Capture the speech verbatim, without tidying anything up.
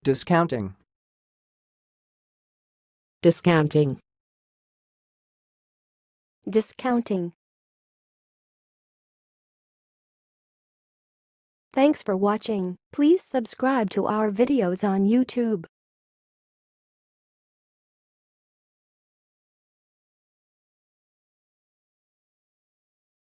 discounting, discounting, discounting. Thanks for watching. Please subscribe to our videos on YouTube.